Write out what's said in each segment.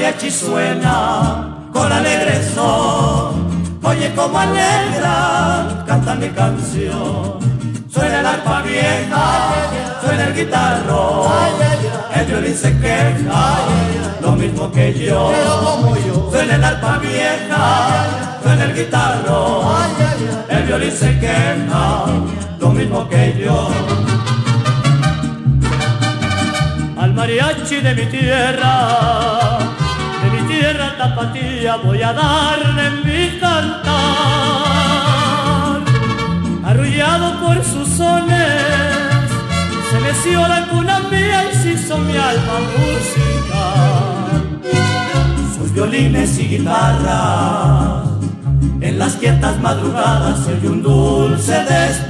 mariachi suena con alegre son. Oye como alegra, canta mi canción. Suena el arpa vieja, suena el guitarro, el violín se queja, lo mismo que yo. Suena el arpa vieja, suena el guitarro, el violín se queja, lo mismo que yo. Al mariachi de mi tierra tapatía, voy a darle mi cantar. Arrullado por sus sones, se meció la cuna mía y se hizo mi alma música. Sus violines y guitarras, en las quietas madrugadas se oye un dulce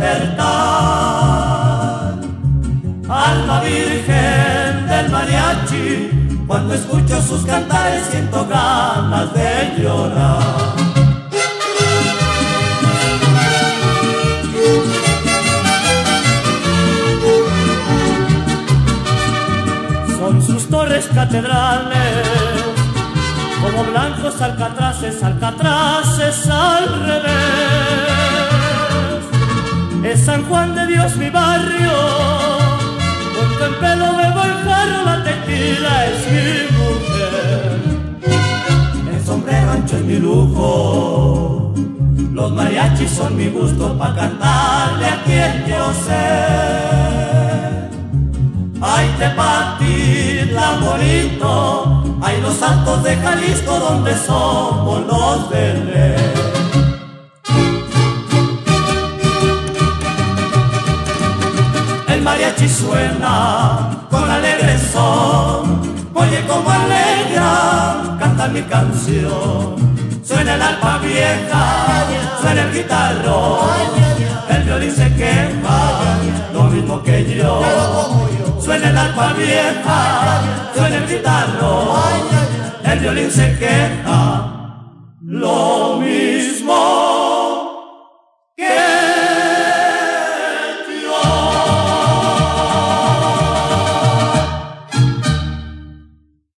despertar. Alma virgen del mariachi, cuando escucho sus cantares siento ganas de llorar. Son sus torres catedrales, como blancos alcatraces, alcatraces al revés. Es San Juan de Dios mi barrio, junto en pelo bebo el jarro, la tequila es mi mujer. El sombrero ancho es mi lujo, los mariachis son mi gusto pa' cantarle a quien yo sé. Ay, Tepatitlán bonito, ay, los altos de Jalisco donde somos los de ley. El mariachi suena con alegre son. Oye como alegra, canta mi canción. Suena el arpa vieja, suena el guitarro, el violín se queja, lo mismo que yo. Suena el arpa vieja, suena el guitarro, el violín se queja,